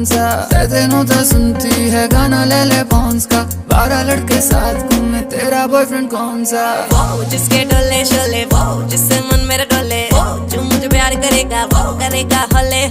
कौन सा तेनों तो सुनती है गाना ले ले पॉन्स का 12 लड़के साथ घूमे तेरा बॉयफ्रेंड कौन सा वो जिसके डोले शोले वो जिससे मन मेरा